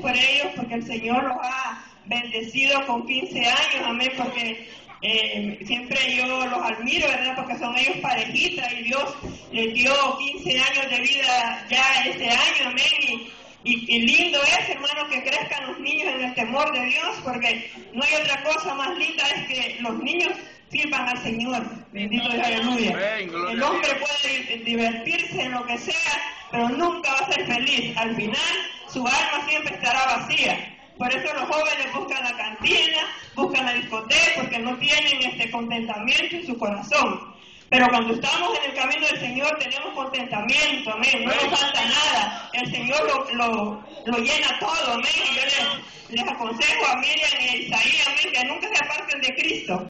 por ellos, porque el Señor los ha bendecido con 15 años, amén, porque siempre yo los admiro, ¿verdad? Porque son ellos parejitas y Dios les dio 15 años de vida ya este año, amén. Y lindo es, hermano, que crezcan los niños en el temor de Dios, porque no hay otra cosa más linda es que los niños sirvan al Señor. Bendito Dios, aleluya. El hombre puede divertirse en lo que sea, pero nunca va a ser feliz. Al final, su alma siempre estará vacía. Por eso los jóvenes buscan la cantina, buscan la discoteca, porque no tienen contentamiento en su corazón. Pero cuando estamos en el camino del Señor tenemos contentamiento, amén. No nos falta nada. El Señor lo llena todo, amén. Y yo les aconsejo a Miriam y a Isaías, amén, que nunca se aparten de Cristo.